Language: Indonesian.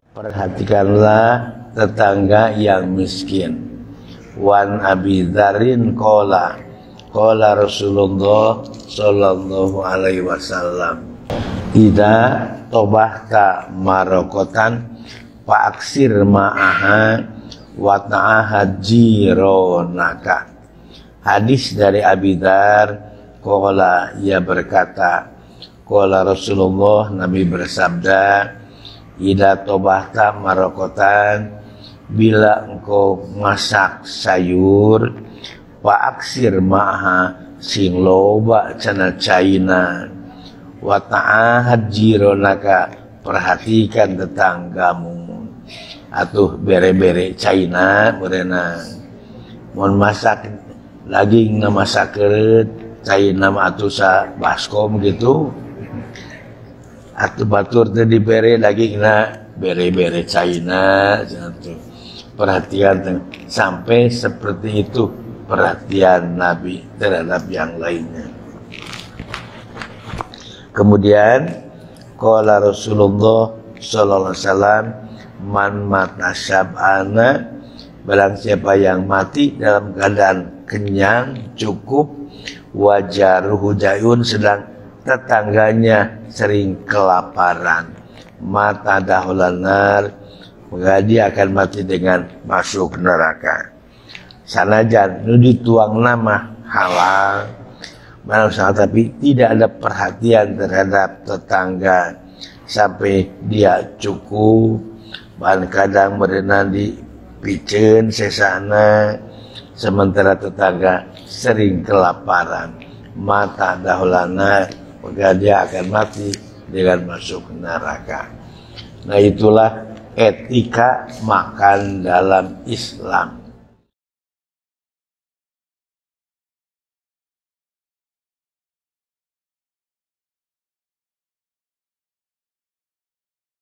Perhatikanlah tetangga yang miskin. Wan Abi Dzarin qala Rasulullah sallallahu alaihi wasallam, "Idza tobahta marokotan faaksir ma'aha wa ta'ahad jironaka." Hadis dari Abi Dzar, qala, ia berkata, qala Rasulullah, Nabi bersabda, "Idza tobahta marokotan," bila engkau masak sayur, faaksir ma'aha, sing loba cana caina, wa ta'ahad jironaka, perhatikan tetanggamu. Atuh bere-bere caina berenang mun masak lagi ngamasak keureut caina mah atuh sa baskom gitu, atuh batur teh dibere lagi na bere-bere caina gitu. Perhatian sampai seperti itu perhatian Nabi terhadap yang lainnya. Kemudian qala Rasulullah sallallahu alaihi wasallam, "Man mata syab'ana," barang siapa yang mati dalam keadaan kenyang, cukup, wajaruhu jayun, sedang tetangganya sering kelaparan, mata dahulanar, maka dia akan mati dengan masuk neraka. Sanajan nu dituang nama halal, tapi tidak ada perhatian terhadap tetangga sampai dia cukup, bahkan kadang berenang di piceun sesana, sementara tetangga sering kelaparan, mata dahulana, maka dia akan mati dengan masuk neraka. Nah, itulah etika makan dalam Islam.